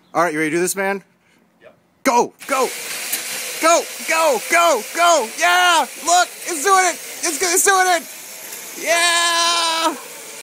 All right, you ready to do this, man? Yep. Go, go, go, go, go, go! Yeah! Look, it's doing it! It's doing it! Yeah!